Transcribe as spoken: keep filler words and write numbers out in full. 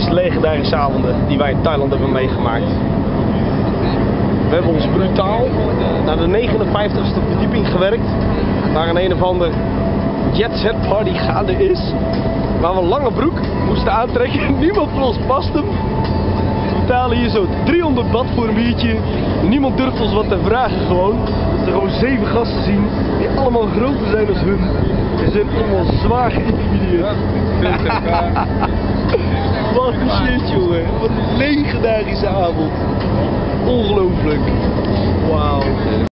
meest legendarische avonden die wij in Thailand hebben meegemaakt. We hebben ons brutaal naar de negenenvijftigste verdieping gewerkt, waar een een of ander jet set party gaande is, waar we een lange broek moesten aantrekken. Niemand van ons past hem. We betalen hier zo driehonderd baht voor een biertje. Niemand durft ons wat te vragen gewoon. Dat ze gewoon zeven gasten zien die allemaal groter zijn dan hun. Ze zijn allemaal zwaar geïntimideerd. Wat een shit, jongen. Wat een legendarische avond. Ongelooflijk. Wauw.